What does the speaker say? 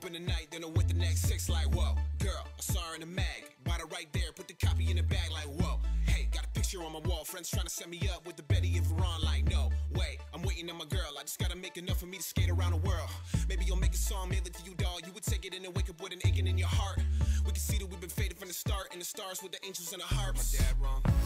up in the night, then I went the next six like, whoa. Girl, I saw her in the mag, bought it right there, put the copy in the bag like, whoa. Hey, got a picture on my wall, friends trying to set me up with the Betty and Veron like, no way. I'm waiting on my girl, I just gotta make enough for me to skate around the world. Maybe you'll make a song, mail it to you, dog. You would take it in and wake up with an aching in your heart. We can see that we've been faded from the start, and the stars with the angels and the harps. My dad wrong?